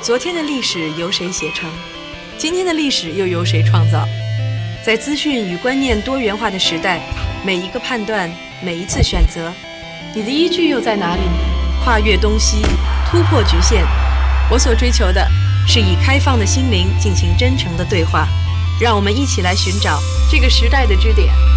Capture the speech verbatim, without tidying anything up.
昨天的历史由谁写成？今天的历史又由谁创造？在资讯与观念多元化的时代，每一个判断，每一次选择，你的依据又在哪里？跨越东西，突破局限，我所追求的是以开放的心灵进行真诚的对话。让我们一起来寻找这个时代的支点。